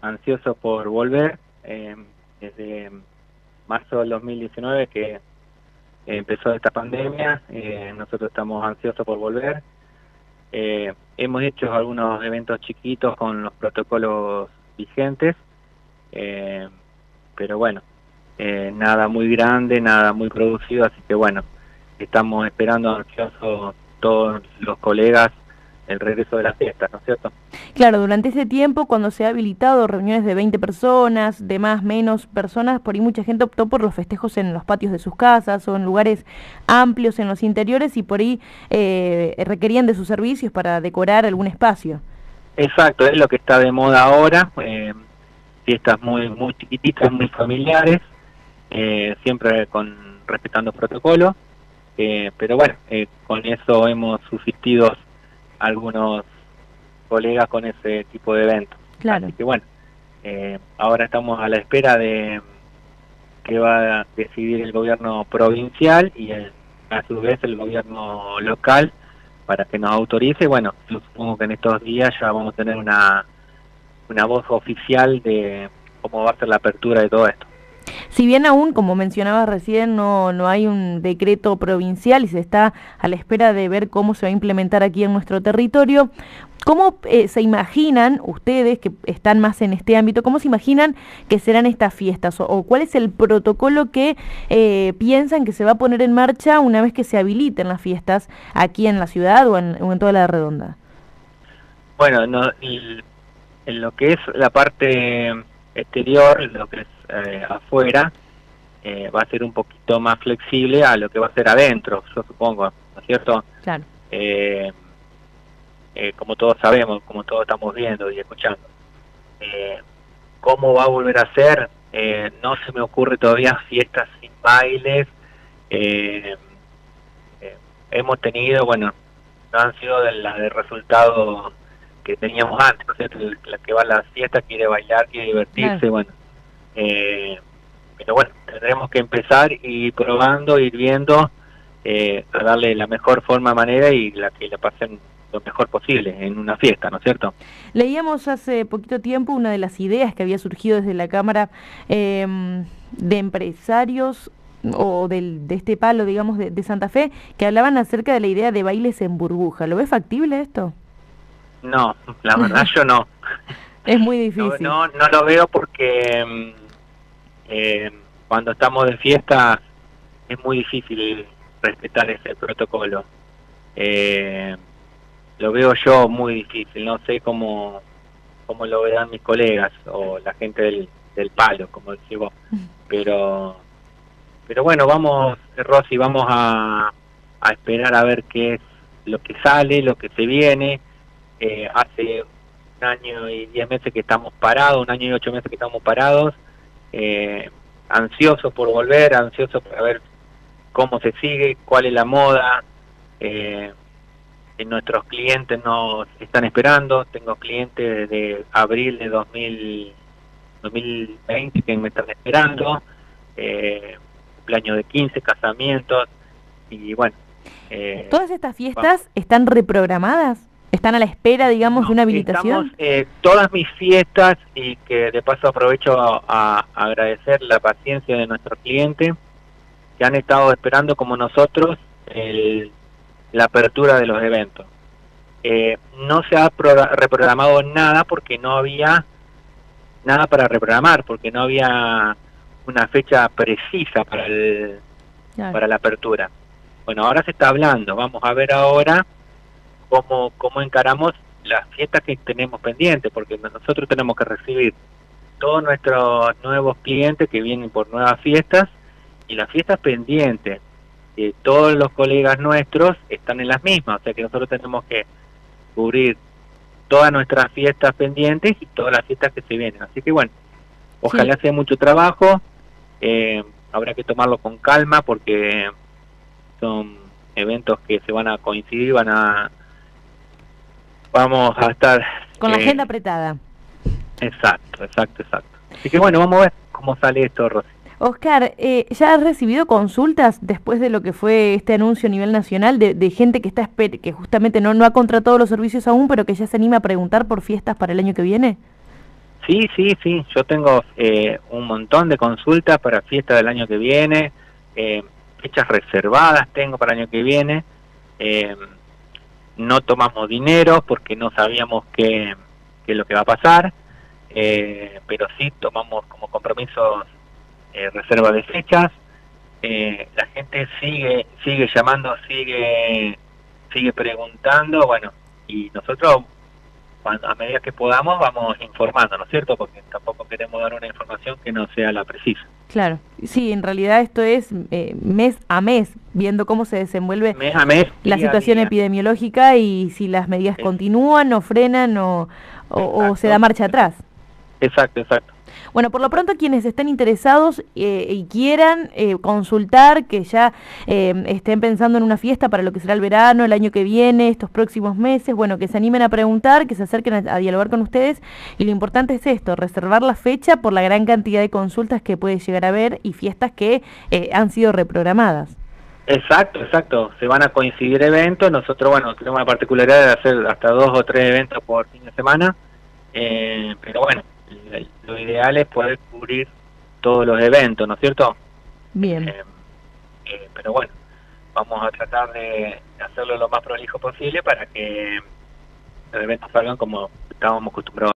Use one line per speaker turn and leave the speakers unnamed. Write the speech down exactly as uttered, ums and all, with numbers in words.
ansiosos por volver. Eh, desde marzo del dos mil diecinueve que empezó esta pandemia, eh, nosotros estamos ansiosos por volver. Eh, hemos hecho algunos eventos chiquitos con los protocolos vigentes, eh, pero bueno, eh, nada muy grande, nada muy producido, así que bueno, estamos esperando ansiosos todos los colegas el regreso de las fiestas, ¿no es cierto?
Claro, durante ese tiempo, cuando se ha habilitado reuniones de veinte personas, de más, menos personas, por ahí mucha gente optó por los festejos en los patios de sus casas o en lugares amplios en los interiores y por ahí eh, requerían de sus servicios para decorar algún espacio.
Exacto, es lo que está de moda ahora, eh, fiestas muy muy chiquititas, muy familiares, eh, siempre con respetando protocolos, eh, pero bueno, eh, con eso hemos subsistido algunos colegas con ese tipo de eventos.
Claro.
Así que bueno, eh, ahora estamos a la espera de que va a decidir el gobierno provincial y el, a su vez el gobierno local para que nos autorice. Bueno, yo supongo que en estos días ya vamos a tener una, una voz oficial de cómo va a ser la apertura de todo esto.
Si bien aún, como mencionabas recién, no, no hay un decreto provincial y se está a la espera de ver cómo se va a implementar aquí en nuestro territorio, ¿cómo eh, se imaginan ustedes que están más en este ámbito, cómo se imaginan que serán estas fiestas o, o cuál es el protocolo que eh, piensan que se va a poner en marcha una vez que se habiliten las fiestas aquí en la ciudad o en, o en toda la redonda?
Bueno, no, el, en lo que es la parte exterior, lo que es eh, afuera, eh, va a ser un poquito más flexible a lo que va a ser adentro, yo supongo, ¿no es cierto?
Claro.
Eh, eh, como todos sabemos, como todos estamos viendo y escuchando. Eh, ¿Cómo va a volver a ser? Eh, no se me ocurre todavía fiestas sin bailes. Eh, eh, hemos tenido, bueno, no han sido de las de resultado que teníamos antes, ¿no es cierto? La que va a la fiesta quiere bailar, quiere divertirse, claro. Bueno. Eh, pero bueno, tendremos que empezar y ir probando, ir viendo, eh, a darle la mejor forma, manera y la que le pasen lo mejor posible en una fiesta, ¿no es cierto?
Leíamos hace poquito tiempo una de las ideas que había surgido desde la Cámara eh, de Empresarios o del, de este palo, digamos, de, de Santa Fe, que hablaban acerca de la idea de bailes en burbuja. ¿Lo ves factible esto?
No, la verdad yo no.
Es muy difícil.
No, no, no lo veo porque eh, cuando estamos de fiesta es muy difícil respetar ese protocolo. Eh, lo veo yo muy difícil, no sé cómo, cómo lo verán mis colegas o la gente del, del palo, como decís vos. Pero, pero bueno, vamos, Rosy, vamos a, a esperar a ver qué es lo que sale, lo que se viene. Eh, hace un año y diez meses que estamos parados, un año y ocho meses que estamos parados, eh, ansiosos por volver, ansiosos por ver cómo se sigue, cuál es la moda. Eh, nuestros clientes nos están esperando, tengo clientes desde abril de dos mil veinte que me están esperando, eh, cumpleaños de quince, casamientos, y bueno. Eh,
¿Todas estas fiestas vamos. están reprogramadas? ¿Están a la espera, digamos, no, de una habilitación?
Estamos, eh, todas mis fiestas, y que de paso aprovecho a, a agradecer la paciencia de nuestros clientes, que han estado esperando como nosotros el la apertura de los eventos. Eh, no se ha reprogramado nada porque no había nada para reprogramar, porque no había una fecha precisa para el, claro. para la apertura. Bueno, ahora se está hablando, vamos a ver ahora cómo, cómo encaramos las fiestas que tenemos pendientes, porque nosotros tenemos que recibir todos nuestros nuevos clientes que vienen por nuevas fiestas y las fiestas pendientes. Eh, todos los colegas nuestros están en las mismas, o sea que nosotros tenemos que cubrir todas nuestras fiestas pendientes y todas las fiestas que se vienen. Así que bueno, ojalá sí. sea mucho trabajo, eh, habrá que tomarlo con calma porque son eventos que se van a coincidir, van a vamos a estar
con la eh, agenda apretada.
Exacto, exacto, exacto. Así que bueno, vamos a ver cómo sale esto, Rosy.
Oscar, eh, ¿ya has recibido consultas después de lo que fue este anuncio a nivel nacional de, de gente que está que justamente no, no ha contratado los servicios aún, pero que ya se anima a preguntar por fiestas para el año que viene?
Sí, sí, sí, yo tengo eh, un montón de consultas para fiesta del año que viene, eh, fechas reservadas tengo para el año que viene, eh, no tomamos dinero porque no sabíamos qué, qué es lo que va a pasar, eh, pero sí tomamos como compromisos eh, reserva de fechas, eh, la gente sigue sigue llamando, sigue sigue preguntando, bueno, y nosotros cuando, a medida que podamos vamos informando, ¿no es cierto? Porque tampoco queremos dar una información que no sea la precisa.
Claro, sí, en realidad esto es eh, mes a mes, viendo cómo se desenvuelve
Mes a mes,
la
día a
situación
día.
epidemiológica y si las medidas
Es-
continúan o frenan o, o, o se da
Exacto,
marcha atrás.
exacto, exacto.
Bueno, por lo pronto quienes estén interesados eh, y quieran eh, consultar, que ya eh, estén pensando en una fiesta para lo que será el verano, el año que viene, estos próximos meses, bueno, que se animen a preguntar, que se acerquen a, a dialogar con ustedes y lo importante es esto, reservar la fecha por la gran cantidad de consultas que puede llegar a haber y fiestas que eh, han sido reprogramadas.
Exacto, exacto. Se van a coincidir eventos. Nosotros, bueno, tenemos la particularidad de hacer hasta dos o tres eventos por fin de semana. Eh, pero bueno, lo ideal es poder cubrir todos los eventos, ¿no es cierto?
Bien.
Eh, eh, pero bueno, vamos a tratar de hacerlo lo más prolijo posible para que los eventos salgan como estábamos acostumbrados